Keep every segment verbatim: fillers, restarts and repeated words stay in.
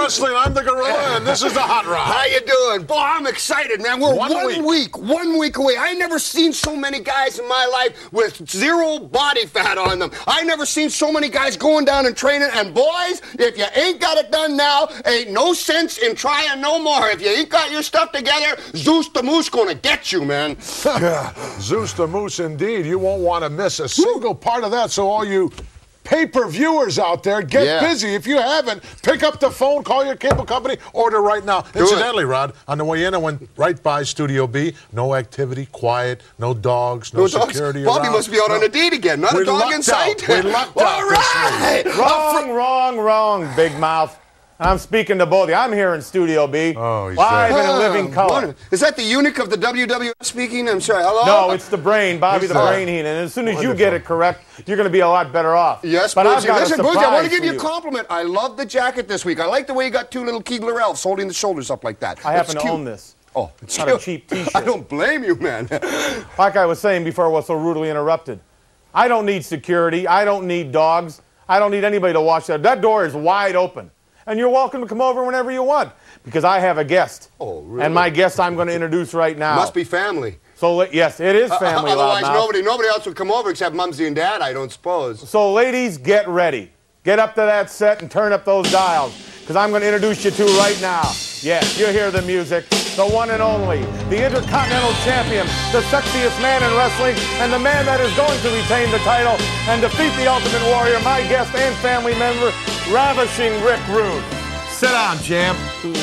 Wrestling. I'm the Gorilla, and this is the Hot Rod. How you doing? Boy, I'm excited, man. We're one, one week. week, one week away. I ain't never seen so many guys in my life with zero body fat on them. I never seen so many guys going down and training. And boys, if you ain't got it done now, ain't no sense in trying no more. If you ain't got your stuff together, Zeus the Moose gonna get you, man. Yeah, Zeus the Moose, indeed. You won't want to miss a single part of that. So all you pay-per-viewers out there, get yeah. busy. If you haven't, pick up the phone, call your cable company, order right now. Do Incidentally, it. Rod, on the way in, I went right by Studio B. No activity, quiet, no dogs, no, no security dogs. Bobby around. must be out no. on a date again. Not we a dog in sight. Out. We lucked All out right. this week. Wrong, wrong, wrong, big mouth. I'm speaking to both of you. I'm here in Studio B. Oh, he's live there. in a living color. Wonderful. Is that the eunuch of the W W F speaking? I'm sorry. Hello? No, it's the brain, Bobby He's the there. brain Heenan. And as soon as Wonderful. you get it correct, you're going to be a lot better off. Yes, but Boozy. I've got Listen, a Boozy, I want to surprise give you a for compliment. I love the jacket this week. I like the way you got two little Keebler elves holding the shoulders up like that. I That's happen to cute. own this. Oh, it's not cute. a cheap T-shirt. I don't blame you, man. Like I was saying before I was so rudely interrupted, I don't need security. I don't need dogs. I don't need anybody to watch that. That door is wide open. And you're welcome to come over whenever you want, because I have a guest. Oh, really? And my guest I'm going to introduce right now. Must be family. So, yes, it is family, uh, Otherwise, loudmouth. nobody, nobody else would come over except Mumsy and Dad, I don't suppose. So, ladies, get ready. Get up to that set and turn up those dials, because I'm going to introduce you to right now. Yes, you hear the music. The one and only, the Intercontinental Champion, the sexiest man in wrestling, and the man that is going to retain the title and defeat the Ultimate Warrior, my guest and family member, Ravishing Rick Rude. Sit down, champ.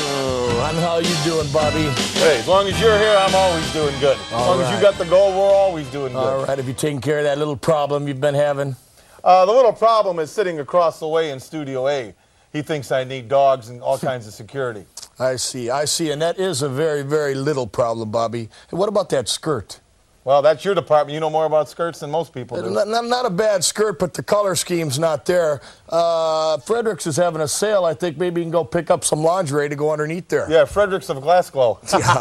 Oh, and how you doing, Bobby? Hey, as long as you're here, I'm always doing good. As All long as right. you got the goal, we're always doing good. All right, have you taken care of that little problem you've been having? Uh, the little problem is sitting across the way in Studio A. He thinks I need dogs and all kinds of security. I see, I see, and that is a very, very little problem, Bobby. Hey, what about that skirt? Well, that's your department. You know more about skirts than most people do. Not, not, not a bad skirt, but the color scheme's not there. Uh, Fredericks is having a sale. I think maybe you can go pick up some lingerie to go underneath there. Yeah, Fredericks of Glasgow.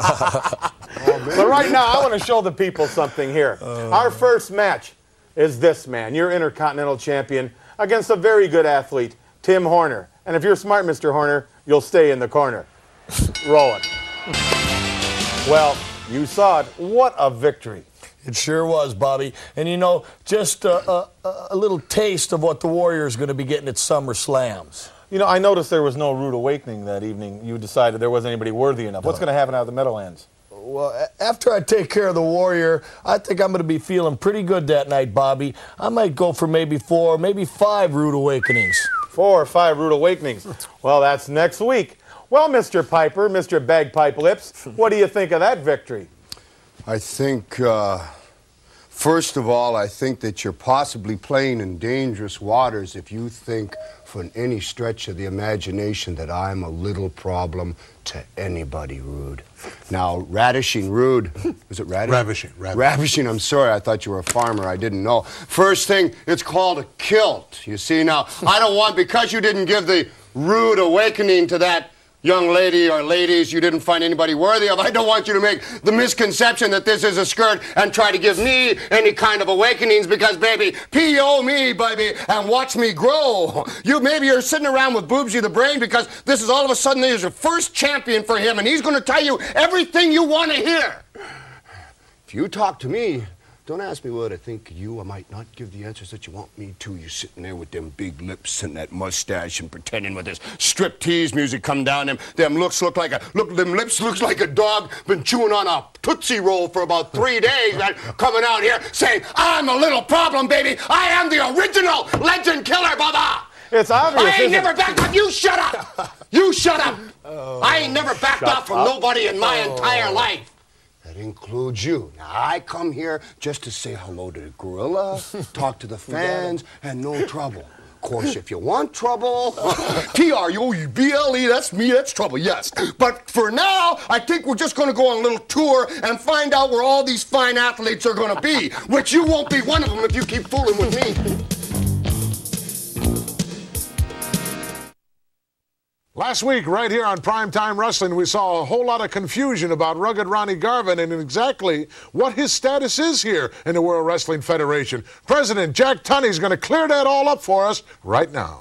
oh, but right now, I want to show the people something here. Uh, Our first match is this man, your Intercontinental Champion, against a very good athlete, Tim Horner. And if you're smart, Mister Horner, you'll stay in the corner. Roll it. Well, you saw it. What a victory. It sure was, Bobby. And, you know, just a, a, a little taste of what the Warriors are going to be getting at Summerslams. You know, I noticed there was no rude awakening that evening. You decided there wasn't anybody worthy enough. What's going to happen out of the Meadowlands? Well, after I take care of the Warrior, I think I'm going to be feeling pretty good that night, Bobby. I might go for maybe four, maybe five rude awakenings. Four or five rude awakenings. Well, that's next week. Well, Mister Piper, Mister Bagpipe Lips, what do you think of that victory? I think, uh, first of all, I think that you're possibly playing in dangerous waters if you think for any stretch of the imagination that I'm a little problem to anybody, Rude. Now, Ravishing Rude, was it Ravishing? Ravishing, ravishing. Ravishing, I'm sorry, I thought you were a farmer, I didn't know. First thing, it's called a kilt. You see, now, I don't want, because you didn't give the rude awakening to that young lady or ladies you didn't find anybody worthy of, I don't want you to make the misconception that this is a skirt and try to give me any kind of awakenings, because, baby, P O me, baby, and watch me grow. You maybe you're sitting around with Boobsy the Brain because this is all of a sudden there's your first champion for him and he's going to tell you everything you want to hear. If you talk to me, don't ask me what I think of you. I might not give the answers that you want me to. You're sitting there with them big lips and that mustache and pretending with this striptease music come down. Them, them looks look like a, look, them lips looks like a dog been chewing on a Tootsie Roll for about three days, man, coming out here saying, I'm a little problem, baby. I am the original legend killer, Baba. It's obvious, I ain't isn't never it? backed up. You shut up. You shut up. Oh, I ain't never backed up from up. nobody in my Oh. entire life. That includes you. Now, I come here just to say hello to the gorilla, talk to the fans, and no trouble. Of course, if you want trouble, T R U B L E, that's me, that's trouble, yes. But for now, I think we're just going to go on a little tour and find out where all these fine athletes are going to be, which you won't be one of them if you keep fooling with me. Last week, right here on Primetime Wrestling, we saw a whole lot of confusion about Rugged Ronnie Garvin and exactly what his status is here in the World Wrestling Federation. President Jack Tunney's going to clear that all up for us right now.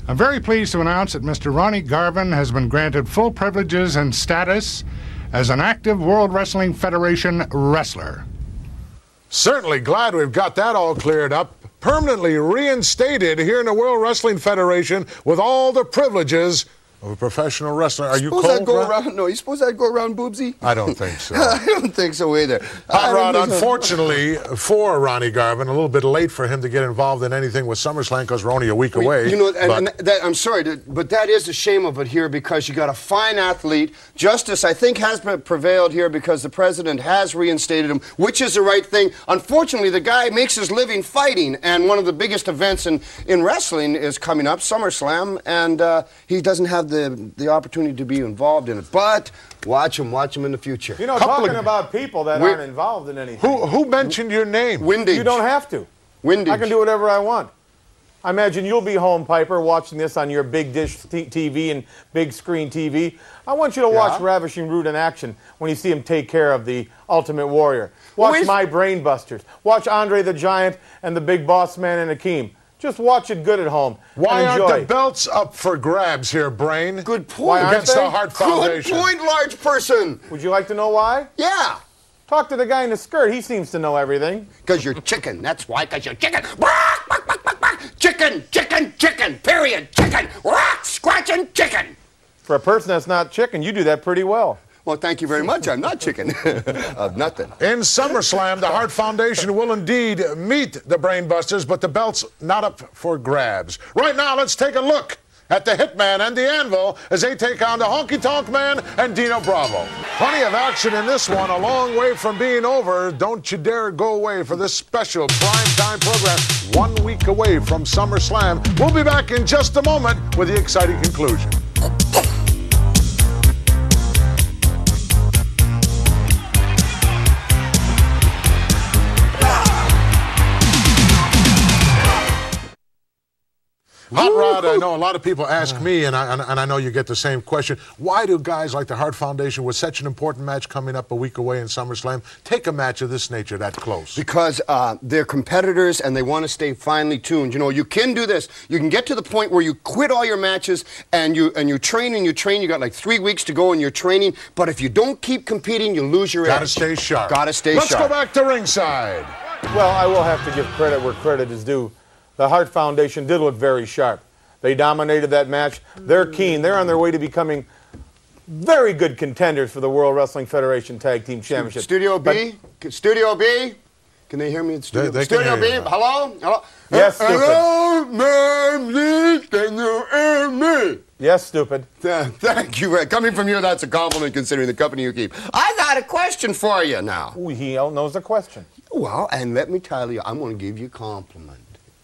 I'm very pleased to announce that Mister Ronnie Garvin has been granted full privileges and status as an active World Wrestling Federation wrestler. Certainly glad we've got that all cleared up. Permanently reinstated here in the World Wrestling Federation with all the privileges of a professional wrestler. Are you suppose cold, I'd go Rod? around? No, you suppose I'd go around, Boobsy? I don't think so. I don't think so either. Hot Rod, think so. unfortunately for Ronnie Garvin, a little bit late for him to get involved in anything with SummerSlam because we're only a week Well, away. You know, and, but and that, I'm sorry, to, but that is a shame of it here because you got a fine athlete. Justice, I think, has been prevailed here because the president has reinstated him, which is the right thing. Unfortunately, the guy makes his living fighting, and one of the biggest events in, in wrestling is coming up, SummerSlam, and uh, he doesn't have the, the opportunity to be involved in it. But watch him, watch him in the future. You know, Couple talking of- about people that We're- aren't involved in anything. who, who mentioned your name? Windage. You don't have to. Windage. I can do whatever I want. I imagine you'll be home, Piper, watching this on your big dish t TV and big screen T V. I want you to watch Yeah. Ravishing Rude in action when you see him take care of the Ultimate Warrior. Watch Where's- My Brain Busters. Watch Andre the Giant and the Big Boss Man and Akeem. Just watch it good at home. Why and aren't enjoy. the belts up for grabs here, Brain? Good point. Why aren't Against they? the Hart Good Foundation. point, large person. Would you like to know why? Yeah. Talk to the guy in the skirt. He seems to know everything. Because you're chicken. That's why. Because you're chicken. Bark, bark, bark, bark, bark. Chicken, chicken, chicken. Period. Chicken. Rock, scratching, chicken. For a person that's not chicken, you do that pretty well. Well, thank you very much. I'm not chicken. Of nothing. In SummerSlam, the Hart Foundation will indeed meet the Brainbusters, but the belt's not up for grabs. Right now, let's take a look at the Hitman and the Anvil as they take on the Honky Tonk Man and Dino Bravo. Plenty of action in this one, a long way from being over. Don't you dare go away for this special primetime program, one week away from SummerSlam. We'll be back in just a moment with the exciting conclusion. Hot Rod, I know a lot of people ask me, and I, and, and I know you get the same question, why do guys like the Hart Foundation, with such an important match coming up a week away in SummerSlam, take a match of this nature that close? Because uh, they're competitors and they want to stay finely tuned. You know, you can do this. You can get to the point where you quit all your matches and you and you train and you train. You got like three weeks to go in your training. But if you don't keep competing, you lose your Gotta edge. stay sharp. Gotta stay Let's sharp. go back to ringside. Well, I will have to give credit where credit is due. The Hart Foundation did look very sharp. They dominated that match. They're keen. They're on their way to becoming very good contenders for the World Wrestling Federation Tag Team Championship. Studio B? But- Studio B? Can they hear me in Studio They- they can Studio hear B? you now. Hello? Hello? Yes, Uh, stupid. Hello, ma'am, can you hear me? Yes, stupid. Uh, thank you. Uh, Coming from you, that's a compliment considering the company you keep. I got a question for you now. Ooh, he knows the question. Well, and let me tell you, I'm going to give you a compliment.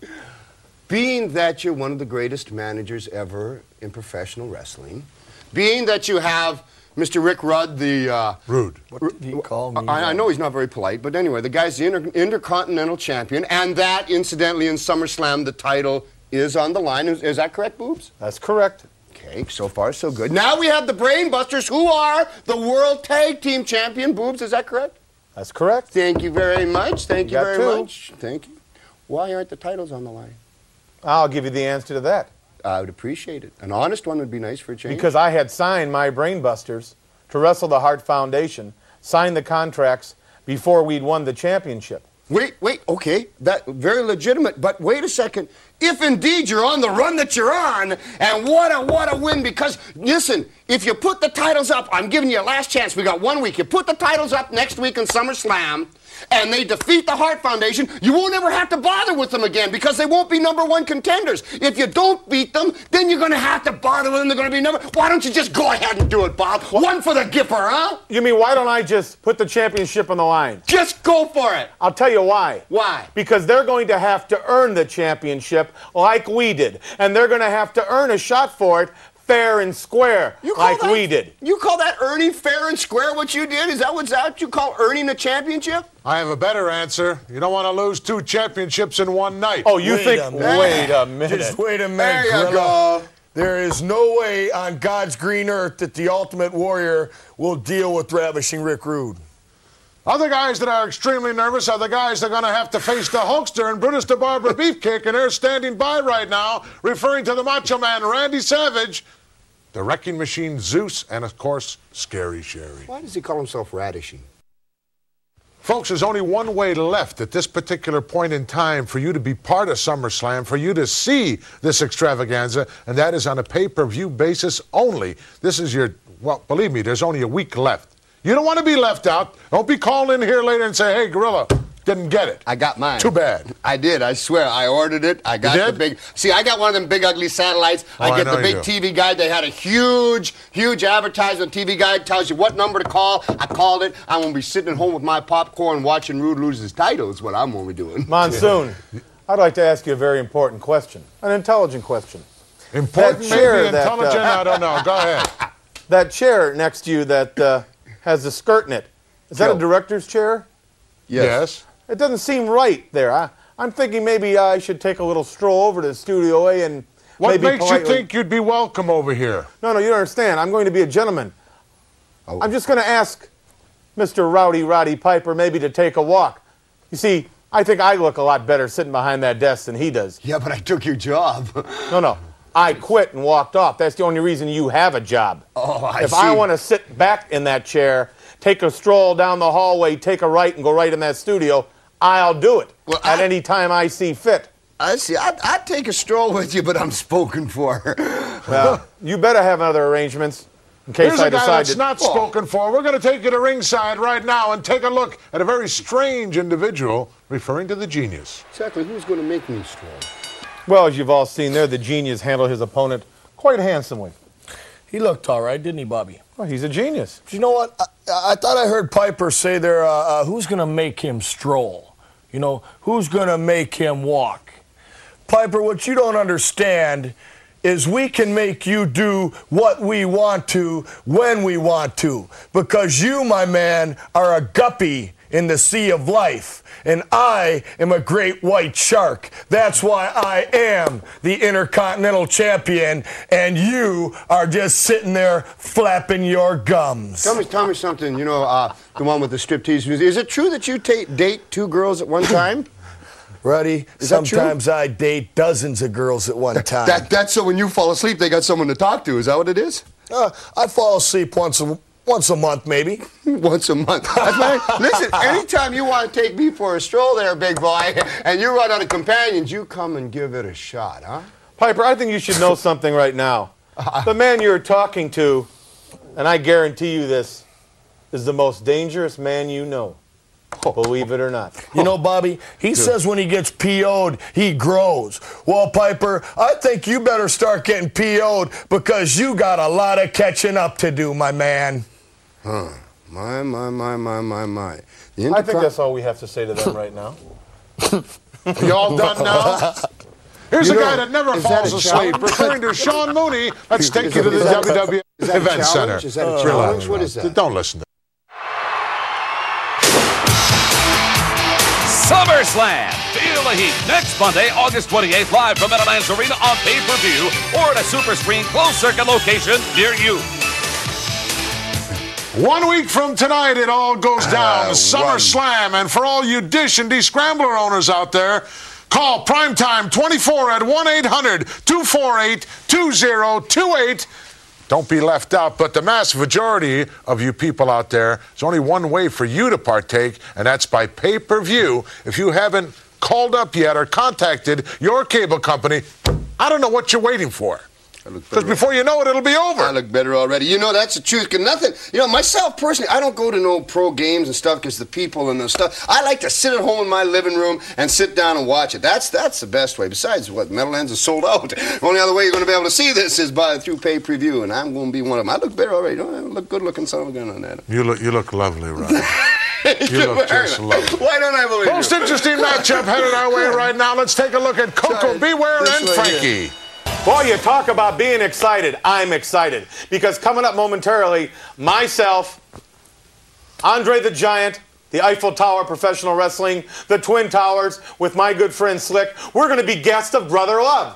Being that you're one of the greatest managers ever in professional wrestling, being that you have Mister Rick Rudd, the... Uh, Rude. What did he call me? I, I know he's not very polite, but anyway, the guy's the Inter Intercontinental Champion, and that, incidentally, in SummerSlam, the title is on the line. Is, is that correct, Boobs? That's correct. Okay, so far so good. Now we have the Brainbusters, who are the World Tag Team Champion. Boobs, is that correct? That's correct. Thank you very much. Thank you, You got very two. much. Thank you. Why aren't the titles on the line? I'll give you the answer to that. I would appreciate it. An honest one would be nice for a change. Because I had signed my Brainbusters to wrestle the Hart Foundation, signed the contracts before we'd won the championship. Wait, wait, okay, that very legitimate, but wait a second. If indeed you're on the run that you're on, and what a, what a win, because, listen, if you put the titles up, I'm giving you a last chance, we got one week, you put the titles up next week in SummerSlam, and they defeat the Hart Foundation, you won't ever have to bother with them again, because they won't be number one contenders. If you don't beat them, then you're going to have to bother with them, they're going to be number... Why don't you just go ahead and do it, Bob? One for the Gipper, huh? You mean, why don't I just put the championship on the line? Just go for it. I'll tell you why. Why? Because they're going to have to earn the championship like we did. And they're going to have to earn a shot for it fair and square You call like that- we did. You call that earning fair and square what you did? Is that what's that you call earning a championship? I have a better answer. You don't want to lose two championships in one night. Oh, you Wait think... a minute. Wait a minute. Just wait a minute, There you Gorilla. go. There is no way on God's green earth that the Ultimate Warrior will deal with Ravishing Rick Rude. Other guys that are extremely nervous are the guys that are going to have to face the Hulkster and Brutus the Barber Beefcake, and they're standing by right now, referring to the Macho Man Randy Savage, the Wrecking Machine Zeus, and, of course, Scary Sherry. Why does he call himself Ravishing? Folks, there's only one way left at this particular point in time for you to be part of SummerSlam, for you to see this extravaganza, and that is on a pay-per-view basis only. This is your, well, believe me, there's only a week left. You don't want to be left out. Don't be calling in here later and say, hey, Gorilla, didn't get it. I got mine. Too bad. I did, I swear. I ordered it. I got the big... See, I got one of them big, ugly satellites. Oh, I I get know the big you. T V guide. They had a huge, huge advertisement. T V guide tells you what number to call. I called it. I'm going to be sitting at home with my popcorn watching Rude lose his title is what I'm going to be doing. Monsoon, I'd like to ask you a very important question, an intelligent question. Important, That chair maybe that, intelligent, uh, I don't know. Go ahead. That chair next to you that uh, has the skirt in it, is that Joe. a director's chair? Yes. It doesn't seem right there. I, I'm thinking maybe I should take a little stroll over to Studio A and What maybe makes politely... you think you'd be welcome over here? No, no, you don't understand. I'm going to be a gentleman. Oh. I'm just going to ask Mister Rowdy Roddy Piper maybe to take a walk. You see, I think I look a lot better sitting behind that desk than he does. Yeah, but I took your job. No, no. I quit and walked off. That's the only reason you have a job. Oh, I if see. I want to sit back in that chair, take a stroll down the hallway, take a right and go right in that studio, I'll do it Well, at I- any time I see fit. I see. I'd, I'd take a stroll with you, but I'm spoken for. Well, you better have other arrangements in case Here's I a guy decide that's to... not spoken for. We're going to take you to ringside right now and take a look at a very strange individual referring to the genius. Exactly. Who's going to make me stroll? Well, as you've all seen there, the genius handled his opponent quite handsomely. He looked all right, didn't he, Bobby? Well, he's a genius. But you know what? I, I thought I heard Piper say there, uh, uh, who's going to make him stroll? You know, who's going to make him walk? Piper, what you don't understand is we can make you do what we want to when we want to. Because you, my man, are a guppy in the sea of life. And I am a great white shark. That's why I am the Intercontinental Champion, and you are just sitting there flapping your gums. Tell me, tell me something. You know, uh, the one with the striptease music. Is it true that you ta- date two girls at one time? Roddy, Is that true? sometimes I date dozens of girls at one time. That, that's so when you fall asleep, they got someone to talk to. Is that what it is? Uh, I fall asleep once a, once a month, maybe. Once a month. That's right. Listen, anytime you want to take me for a stroll there, big boy, and you run out of companions, you come and give it a shot, huh? Piper, I think you should know something right now. The man you're talking to, and I guarantee you this, is the most dangerous man you know. Believe it or not. You know, Bobby, he says when he gets P O'd, he grows. Well, Piper, I think you better start getting P O'd because you got a lot of catching up to do, my man. Huh. My, my, my, my, my, my. The I think that's all we have to say to them right now. You all done now? Here's You a know, guy that never is that falls a asleep. challenge? Referring to Sean Mooney, let's take Is you to that- the is that- W W E is that a Event Center. challenge? Is that a Uh, challenge? relax. What is that? Don't listen to Summerslam. Feel the heat next Monday, August twenty-eighth, live from Meadowlands Arena on pay-per-view or at a super screen closed circuit location near you. One week from tonight, it all goes down. Uh, SummerSlam. And for all you Dish and D-Scrambler owners out there, call Primetime twenty-four at one eight hundred two four eight two zero two eight. Don't be left out. But the vast majority of you people out there, there's only one way for you to partake, and that's by pay-per-view. If you haven't called up yet or contacted your cable company, I don't know what you're waiting for. Because before you know it, it'll be over. I look better already. You know, that's the truth. 'Cause nothing, you know, myself personally, I don't go to no pro games and stuff because the people and the stuff. I like to sit at home in my living room and sit down and watch it. That's that's the best way. Besides, what, Meadowlands is sold out. The only other way you're going to be able to see this is by through pay-per-view, and I'm going to be one of them. I look better already. Don't I look good-looking son of a gun on that? You look, you look lovely, Roddy. You look just lovely. Why don't I believe Most you? interesting matchup headed our way right now. Let's take a look at Coco Sorry, Beware this and way Frankie. Boy, you talk about being excited. I'm excited. Because coming up momentarily, myself, Andre the Giant, the Eiffel Tower Professional Wrestling, the Twin Towers, with my good friend Slick, we're going to be guests of Brother Love.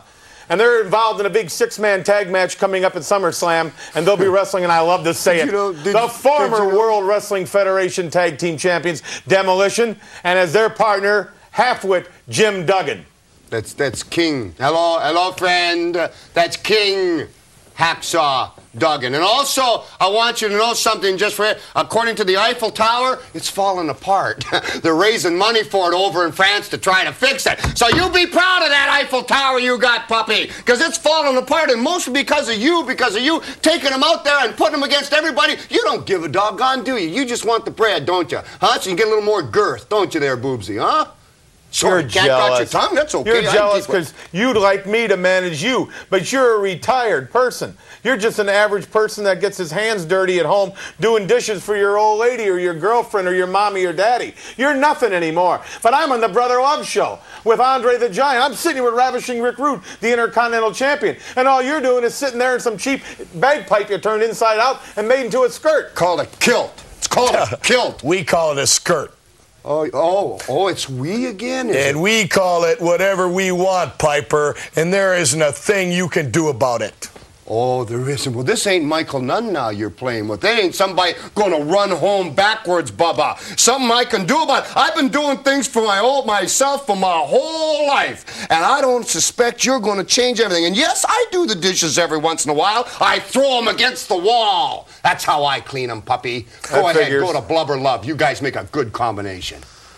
and they're involved in a big six-man tag match coming up at Summerslam, and they'll be wrestling, and I love to say it, you know, did, the former you know? World Wrestling Federation Tag Team Champions, Demolition, and as their partner, halfwit Jim Duggan. That's, that's King. Hello, hello, friend. That's King Hacksaw Duggan. And also, I want you to know something just for it. According to the Eiffel Tower, it's falling apart. They're raising money for it over in France to try to fix it. So you be proud of that Eiffel Tower you got, puppy, because it's falling apart, and mostly because of you, because of you taking them out there and putting them against everybody. You don't give a doggone, do you? You just want the bread, don't you? Huh? So you get a little more girth, don't you there, Boobsy, huh? Sorry, You're can't jealous. got your tongue? That's okay. You're jealous because you'd like me to manage you, but you're a retired person. You're just an average person that gets his hands dirty at home doing dishes for your old lady or your girlfriend or your mommy or daddy. You're nothing anymore. But I'm on the Brother Love Show with Andre the Giant. I'm sitting here with Ravishing Rick Rude, the Intercontinental Champion, and all you're doing is sitting there in some cheap bagpipe you turned inside out and made into a skirt. Called a kilt. It's called a kilt. We call it a skirt. Oh, oh, oh, it's we again? Is and it? we call it whatever we want, Piper, and there isn't a thing you can do about it. Oh, there isn't. Well, this ain't Michael Nunn now you're playing with. They ain't somebody going to run home backwards, Bubba. Something I can do about it. I've been doing things for my old myself for my whole life, and I don't suspect you're going to change everything. And yes, I do the dishes every once in a while. I throw them against the wall. That's how I clean them, puppy. Go That ahead, figures. go to Blubber Love. You guys make a good combination.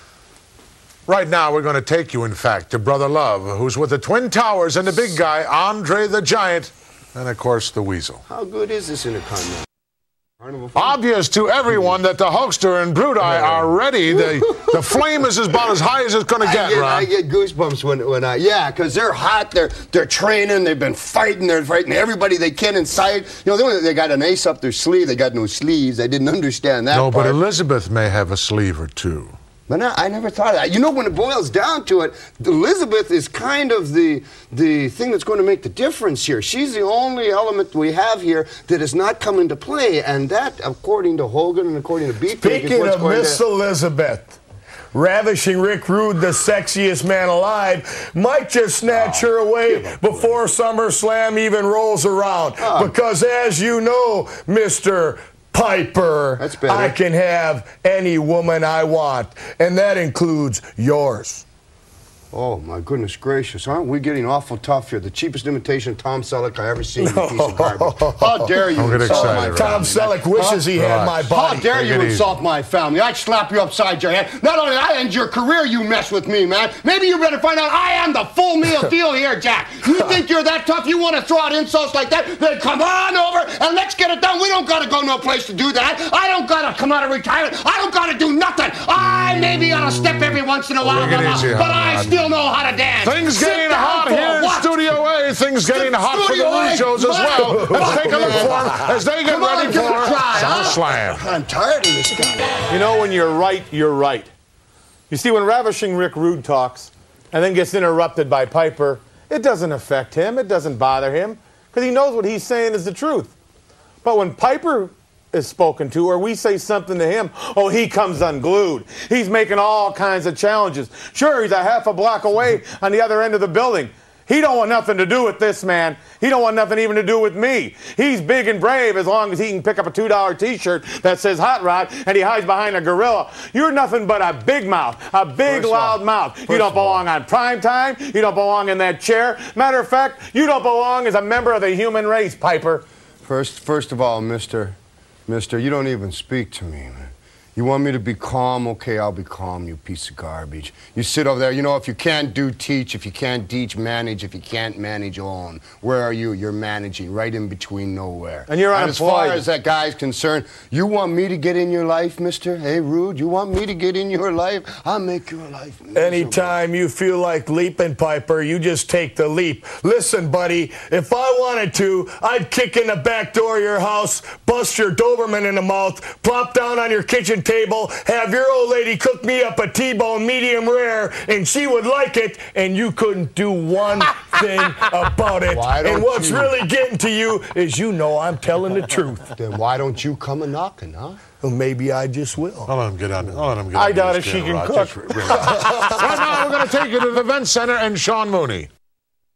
Right now, we're going to take you, in fact, to Brother Love, who's with the Twin Towers and the big guy, Andre the Giant, and, of course, the Weasel. How good is this Intercontinental? Carnival fun? Obvious to everyone that the Hulkster and Brute Eye are ready. The, the flame is about as high as it's going to I get, get, Ron. I get goosebumps when, when I, yeah, because they're hot, they're they're training, they've been fighting, they're fighting everybody they can inside. You know, they, only, they got an ace up their sleeve, they got no sleeves. I didn't understand that No, part. but Elizabeth may have a sleeve or two. But I, I never thought of that. You know, when it boils down to it, Elizabeth is kind of the the thing that's going to make the difference here. She's the only element we have here that is not coming to play, and that, according to Hogan and according to Beefcake, is Speaking what's of going Miss to... Elizabeth, Ravishing Rick Rude, the sexiest man alive, might just snatch Oh, her away give up, before SummerSlam even rolls around. Oh. Because as you know, Mister Piper, That's better. I can have any woman I want, and that includes yours. Oh, my goodness gracious. Aren't we getting awful tough here? The cheapest imitation of Tom Selleck I ever seen, you piece of garbage. How dare you Don't get insult excited, my Ron. Tom family? Selleck wishes he had my Relax. body. How dare Take you it insult my family? I'd slap you upside your head. Not only that, I end your career, you mess with me, man. Maybe you better find out I am the full meal deal here, Jack. You think you're that tough? You want to throw out insults like that? Then come on over and let's get it done. We don't got to go no place to do that. I don't got to come out of retirement. I don't got to do nothing. I maybe ought to step every once in a while, Take it Mama, easy, but I Rod. still know how to dance. Things Sit getting down hot for here in what? Studio A. Things getting hot for the Studio A? Rude shows as well. Let's take a look for them as they get Come on, ready give it for a try, huh? SummerSlam. I'm tired of this guy. You know, when you're right, you're right. You see, when Ravishing Rick Rude talks and then gets interrupted by Piper, it doesn't affect him. It doesn't bother him because he knows what he's saying is the truth. But when Piper is spoken to or we say something to him, oh, he comes unglued. He's making all kinds of challenges. Sure, he's a half a block away on the other end of the building. He don't want nothing to do with this man. He don't want nothing even to do with me. He's big and brave as long as he can pick up a two dollar T-shirt that says Hot Rod and he hides behind a gorilla. You're nothing but a big mouth, a big, First loud off, mouth. You first don't of all- belong on prime time. You don't belong in that chair. Matter of fact, you don't belong as a member of the human race, Piper. First, first of all, mister, mister, you don't even speak to me, man. You want me to be calm? Okay, I'll be calm, you piece of garbage. You sit over there. You know, if you can't do, teach. If you can't teach, manage. If you can't manage, own. Where are you? You're managing right in between nowhere. And you're and as far unemployed. as that guy's concerned, you want me to get in your life, mister? Hey, Rude, you want me to get in your life? I'll make your life miserable. Anytime you feel like leaping, Piper, you just take the leap. Listen, buddy, if I wanted to, I'd kick in the back door of your house, bust your Doberman in the mouth, plop down on your kitchen table, have your old lady cook me up a T-bone medium rare, and she would like it, and you couldn't do one thing about it. Why don't And what's you? really getting to you is you know I'm telling the truth. Then why don't you come a knocking, huh? Well, maybe I just will. I'll let him get on. I'll let him get I on doubt this if she chair, can Rod. cook. Just relax. Right now, we're going to take you to the event center and Sean Mooney.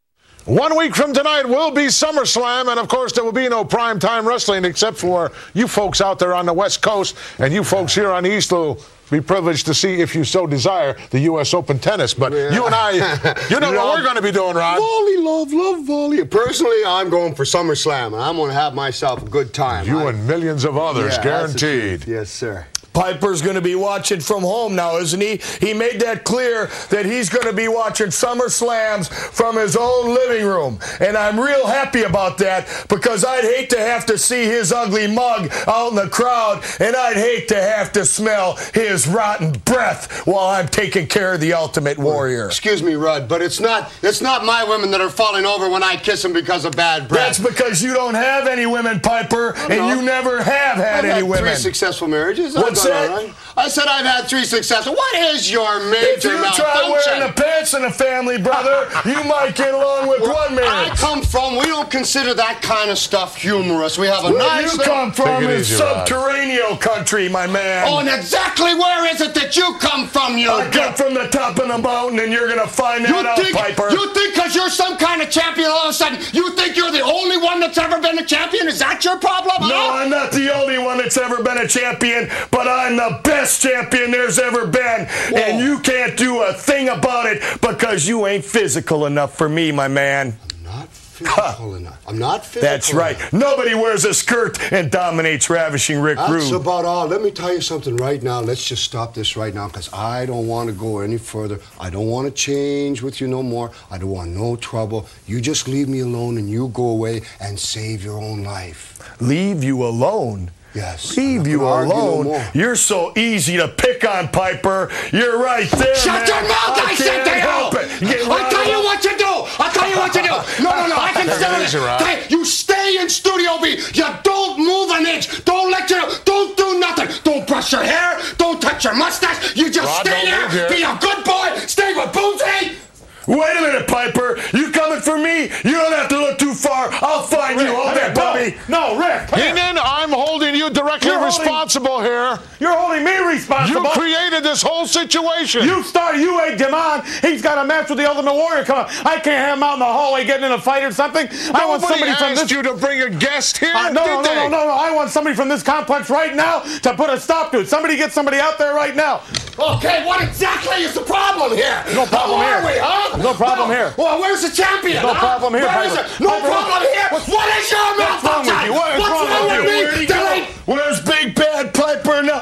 One week from tonight will be Summerslam, and of course there will be no primetime wrestling except for you folks out there on the West Coast, and you folks here on the East will be privileged to see, if you so desire, the U S Open tennis. But yeah. you and I, you know you what know, we're going to be doing, Rod. Volley, love, love, volley. Personally, I'm going for Summerslam, and I'm going to have myself a good time. You I, and millions of others, yeah, guaranteed. Yes, sir. Piper's going to be watching from home now, isn't he? He made that clear that he's going to be watching SummerSlams from his own living room. And I'm real happy about that because I'd hate to have to see his ugly mug out in the crowd, and I'd hate to have to smell his rotten breath while I'm taking care of the Ultimate Warrior. Excuse me, Rudd, but it's not it's not my women that are falling over when I kiss them because of bad breath. That's because you don't have any women, Piper, oh, and no. you never have had I've any had women. three successful marriages. What's that? Right. I said I've had three successful. What is your major If you malfunction? try wearing the pants in the family, brother, you might get along with Where one marriage. I come from, we don't consider that kind of stuff humorous. We have a Where nice you little... come from is easy, subterranean country, my man. Oh, and exactly where is it that you come from, you... I come from the top of the mountain, and you're going to find that you out, think, Piper. You think because you're some kind of champion, all of a sudden, you think you're the only one that's ever been a champion? Is that your problem? No, huh? I'm not the only one that's ever been a champion, but I'm the best champion there's ever been. Whoa. And you can't do a thing about it because you ain't physical enough for me, my man. I'm not physical enough. I'm not physical That's right. enough. Nobody wears a skirt and dominates Ravishing Rick Rude. That's about all. Let me tell you something right now. Let's just stop this right now because I don't want to go any further. I don't want to change with you no more. I don't want no trouble. You just leave me alone and you go away and save your own life. Leave you alone? Yes. Leave you alone? No You're so easy to pick on, Piper. You're right there, Shut man. your mouth, I, I said to help you. it. I'll tell you what to do. I'll tell you what to do. No, no, no, I can settle it. Hey, you stay in Studio B. You don't move an inch. Don't let your, don't do nothing. Don't brush your hair. Don't touch your mustache. You just Rod, stay there. Be a good boy. Stay with Boozy. Wait a minute, Piper. You coming for me? You don't have to look too far. I'll find Rick, you. Hold that, Bobby. No, no, Rick. Heenan, I'm holding you directly You're holding- responsible here. You're holding me responsible. You created this whole situation. You started, you egged him on. He's got a match with the Ultimate Warrior coming up. I can't have him out in the hallway getting in a fight or something. I want Nobody somebody from asked this. you to bring a guest here, Uh, no, did no, they? no, no, no, no. I want somebody from this complex right now to put a stop to it. Somebody get somebody out there right now. Okay, what exactly is the problem here? No problem How here. are we, huh? No problem well, here. Well, where's the champion? No huh? problem here, Where is Piper. it? No Piper, problem here. what's- What is your what's wrong with you? What is What's wrong wrong with with you? me? Where'd he That go? I- Where's Big Bad Piper now?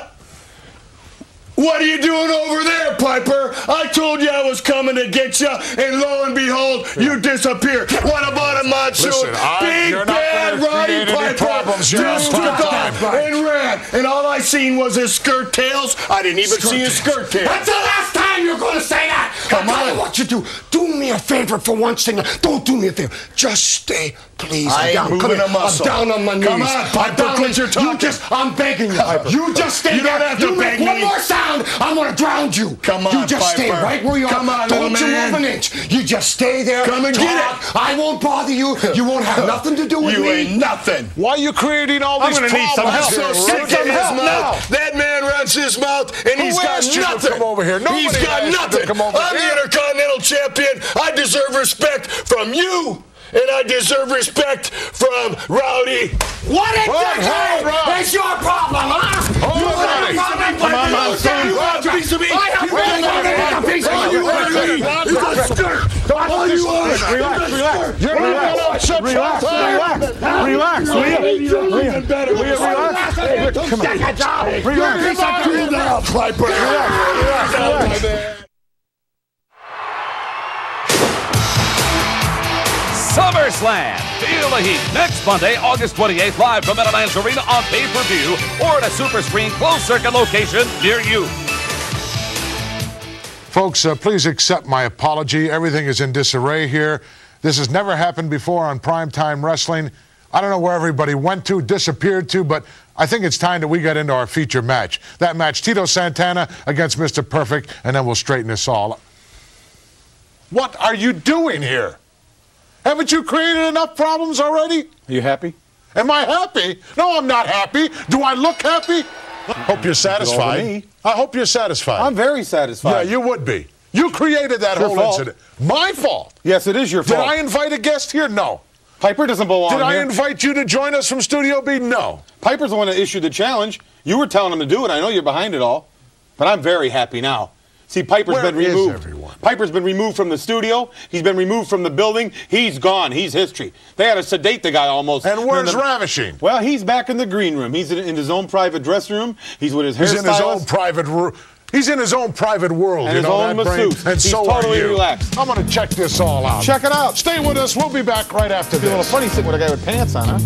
What are you doing over there, Piper? I told you I was coming to get you, and lo and behold, you disappeared. What about a Monsoon? Listen, I- Big you're not Bad gonna Roddy create any Piper problems here just on took Prime off Time. and ran, and all I seen was his skirt tails. I didn't even see his skirt tails. That's the last time you're going to say that. Come I'll tell on. you what you do. Do me a favor for once thing. Don't do me a favor. Just stay, please. I I'm ain't down. moving Come here. a muscle. I'm down on my knees. Come on, Piper, I'm down quit on- your talking. You just, I'm begging you. You just stay You there. don't have to you beg make one me. more sound, I'm going to drown you. Come on, You just stay Piper. right where you are. Come on, Don't little you man. move an inch. You just stay there. Come and talk. get it. I won't bother you. You won't have nothing to do with You me. ain't nothing. Why are you creating all I'm these gonna problems? need some help. I'm so here, sick Rudy? of some his help mouth. now. That man runs his mouth, and Who he's got asked you to nothing. come over here? Nobody He's got asked you to nothing. come over I'm here. the Intercontinental Champion. I deserve respect from you, and I deserve respect from Rowdy. What Rod, exactly hold, Rod. is your problem, huh? Hold, You have a Roddy. problem Come on, with me. Monsoon. You have a piece of me. I have Wait, one wait, more wait, than a piece of wait, you. wait, wait, You wait. got skirt. All you are. Relax, relax. You're Relax. not upset. Relax, relax, relax, will you? Will you, will you relax? Hey, Rick, come on. Relax. Cool down, Piper. Relax, relax. SummerSlam. Feel the heat next Monday, August twenty-eighth, live from Meadowlands Arena on pay-per-view or at a super screen closed-circuit location near you. Folks, uh, please accept my apology. Everything is in disarray here. This has never happened before on primetime wrestling. I don't know where everybody went to, disappeared to, but I think it's time that we get into our feature match. That match, Tito Santana against Mister Perfect, and then we'll straighten this all. What are you doing here? Haven't you created enough problems already? Are you happy? Am I happy? No, I'm not happy. Do I look happy? Hope you're satisfied. me. I hope you're satisfied. I'm very satisfied. Yeah, you would be. You created that Your whole fault. incident. My fault. Yes, it is your Did fault. I invite a guest here? No. Piper doesn't belong Did I here. invite you to join us from Studio B? No. Piper's the one that issued the challenge. You were telling him to do it. I know you're behind it all. But I'm very happy now. See, Piper's Where been is removed. everyone? Piper's been removed from the studio. He's been removed from the building. He's gone. He's history. They had to sedate the guy almost. And where's the, Ravishing? Well, he's back in the green room. He's in, in his own private dressing room. He's with his hairstylist. He's in his own private room. He's in his own private world, And you his know own that, Brain? masseuse. And He's so totally are you. relaxed. I'm going to check this all out. Check it out. Stay with us. We'll be back right after It's a little this. funny sitting with a guy with pants on, huh?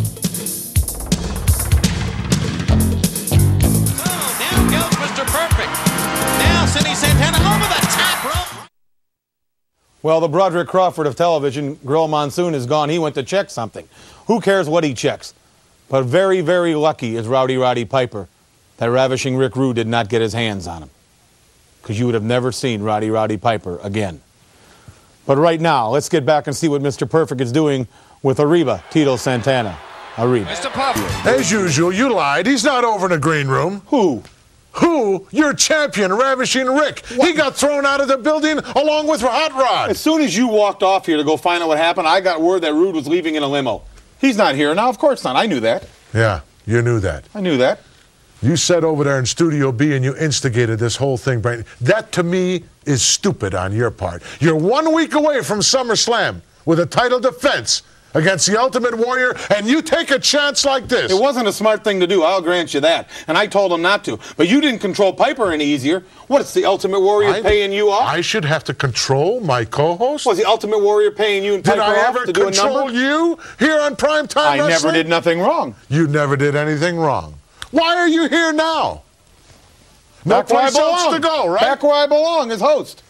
Oh, down goes Mister Perfect. Now Sidney Santana over the top rope. Well, the Broderick Crawford of television, Grill Monsoon, is gone. He went to check something. Who cares what he checks? But very, very lucky is Rowdy Roddy Piper that Ravishing Rick Rude did not get his hands on him. Because you would have never seen Roddy Roddy Piper again. But right now, let's get back and see what Mister Perfect is doing with Arriba, Tito Santana. Arriba. Mister Perfect. As usual, you lied. He's not over in the green room. Who? Who? Your champion, Ravishing Rick. He got thrown out of the building along with Hot Rod. As soon as you walked off here to go find out what happened, I got word that Rude was leaving in a limo. He's not here now. Of course not. I knew that. Yeah, you knew that. I knew that. You sat over there in Studio B and you instigated this whole thing, Brain. That, to me, is stupid on your part. You're one week away from Summerslam with a title defense against the Ultimate Warrior, and you take a chance like this. It wasn't a smart thing to do, I'll grant you that. And I told him not to. But you didn't control Piper any easier. What, it's the Ultimate Warrior I, paying you off? I should have to control my co-host? Was the Ultimate Warrior paying you and Did Piper I off ever to do a control number? you here on Primetime I Wrestling? never did nothing wrong. You never did anything wrong. Why are you here now? No Back where I place else belong. to go, right? Back where I belong as host.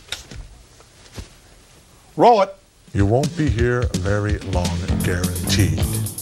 Roll it. You won't be here very long, guaranteed.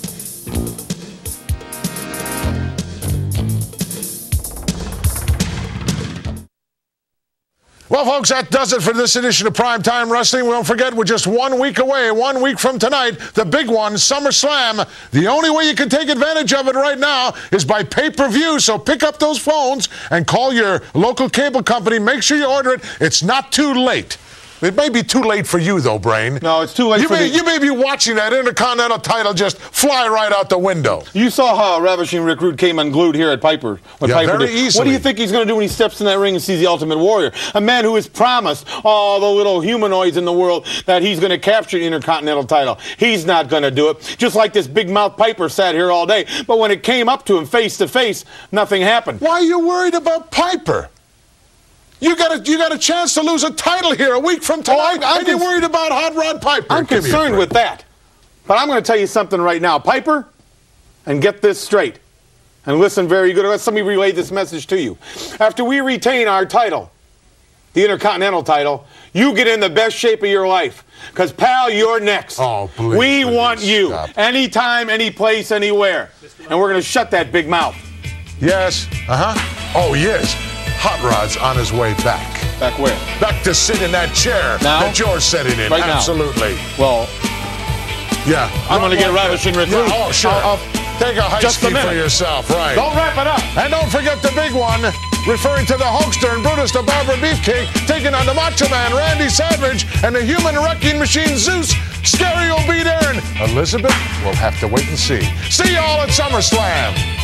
Well, folks, that does it for this edition of Primetime Wrestling. Don't forget, we're just one week away, one week from tonight, the big one, SummerSlam. The only way you can take advantage of it right now is by pay-per-view, so pick up those phones and call your local cable company. Make sure you order it. It's not too late. It may be too late for you, though, Brain. No, it's too late you for may, the... You may be watching that Intercontinental title just fly right out the window. You saw how Ravishing Rick Rude came unglued here at Piper. What Yeah, Piper very did. easily. What do you think he's going to do when he steps in that ring and sees the Ultimate Warrior? A man who has promised all the little humanoids in the world that he's going to capture the Intercontinental title. He's not going to do it. Just like this big mouth Piper sat here all day. But when it came up to him face to face, nothing happened. Why are you worried about Piper? You got a you got a chance to lose a title here a week from tonight, Oh, I'm- I'm and you're cons- worried about Hot Rod Piper. I'm Give me a concerned break. with that. But I'm going to tell you something right now. Piper, and get this straight, and listen very good. Let me relay this message to you. After we retain our title, the Intercontinental title, you get in the best shape of your life. Because, pal, you're next. Oh, please, we please, want you. stop. Anytime, any place, anywhere. And we're going to shut that big mouth. Yes. Uh-huh. Oh, yes. Hot Rod's on his way back. Back where? Back to sit in that chair Now? that you're sitting in. Right now? Absolutely. Well, Yeah. I'm going to get Ravishing Rick Rude. Yeah, oh, sure. I'll- I'll- Take a high Just a ski for minute. yourself, right. Don't wrap it up. And don't forget the big one, referring to the Hulkster and Brutus the Barber Beefcake, taking on the Macho Man, Randy Savage, and the Human Wrecking Machine, Zeus. Scary will be there, and Elizabeth will have to wait and see. See y'all at SummerSlam.